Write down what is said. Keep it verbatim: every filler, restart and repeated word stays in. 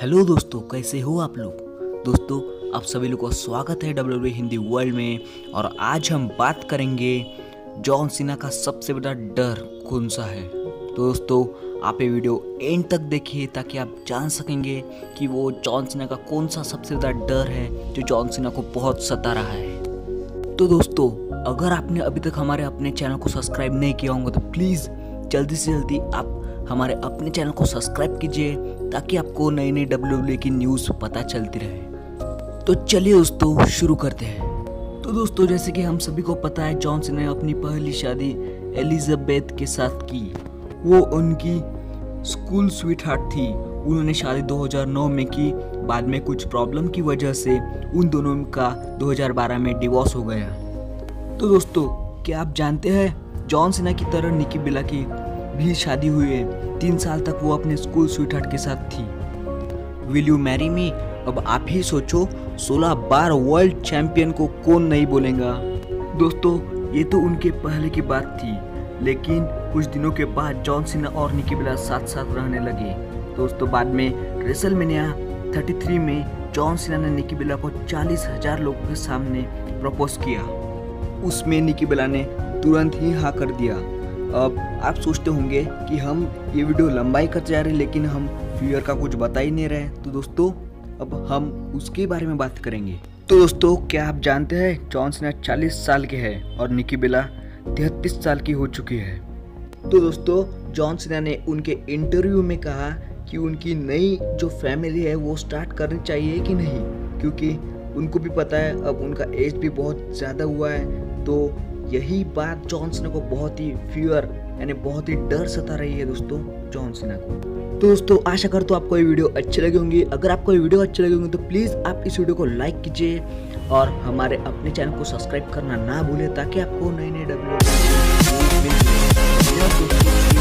Hello दोस्तों, कैसे हो आप लोग। दोस्तों, आप सभी लोग का स्वागत है W W E Hindi world में। और आज हम बात करेंगे जॉन सीना का सबसे बड़ा डर कौन सा है। तो दोस्तों, आप ये वीडियो एंड तक देखिए ताकि आप जान सकेंगे कि वो जॉन सीना का कौन सा सबसे बड़ा डर है जो जॉन सीना को बहुत सता रहा है। तो दोस्तों, अगर आपने अभी तक हमारे अपने चैनल को सब्सक्राइब नहीं किया होगा तो प्लीज़ जल्दी से जल्दी आप हमारे अपने चैनल को सब्सक्राइब कीजिए ताकि आपको नई नई डब्ल्यू डब्ल्यू ई की न्यूज़ पता चलती रहे। तो चलिए दोस्तों, शुरू करते हैं। तो दोस्तों, जैसे कि हम सभी को पता है, जॉन सीना ने अपनी पहली शादी एलिजाबेथ के साथ की। वो उनकी स्कूल स्वीटहार्ट थी। उन्होंने शादी दो हज़ार नौ में की। बाद में कुछ प्रॉब्लम की वजह से उन दोनों का दो हज़ार बारह में डिवोर्स हो गया। तो दोस्तों, क्या आप जानते हैं, जॉन सीना की तरह निकी बेला की भी शादी हुई है। तीन साल तक वो अपने स्कूल स्वीटहार्ट के साथ थी। Will you marry me? अब आप ही सोचो, सोलह बार वर्ल्ड चैंपियन को कौन नहीं बोलेगा। दोस्तों, ये तो उनके पहले की बात थी, लेकिन कुछ दिनों के बाद जॉन सीना और निकी बेला साथ साथ रहने लगे। दोस्तों, बाद में रेसलमेनिया तैंतीस में जॉन सीना ने निकी बेला को चालीस हजार लोगों के सामने प्रपोज किया। उसमें निकी बेला ने तुरंत ही हाँ कर दिया। अब आप सोचते होंगे कि हम ये वीडियो लंबाई करते जा रहे हैं, लेकिन हम व्यूअर का कुछ बता ही नहीं रहे। तो दोस्तों, अब हम उसके बारे में बात करेंगे। तो दोस्तों, क्या आप जानते हैं, जॉन सीना चालीस साल के हैं और निकी बेला तैंतीस साल की हो चुकी है। तो दोस्तों, जॉन सीना ने उनके इंटरव्यू में कहा कि उनकी नई जो फैमिली है वो स्टार्ट करनी चाहिए कि नहीं, क्योंकि उनको भी पता है अब उनका एज भी बहुत ज़्यादा हुआ है। तो यही बात जॉन सीना को बहुत ही फियर यानी बहुत ही डर सता रही है दोस्तों जॉन सीना को। तो दोस्तों, आशा करता हूँ आपको ये वीडियो अच्छी लगी होंगी। अगर आपको ये वीडियो अच्छी लगी होंगी तो प्लीज़ आप इस वीडियो को लाइक कीजिए और हमारे अपने चैनल को सब्सक्राइब करना ना भूलें ताकि आपको नई नई डब्ल्यू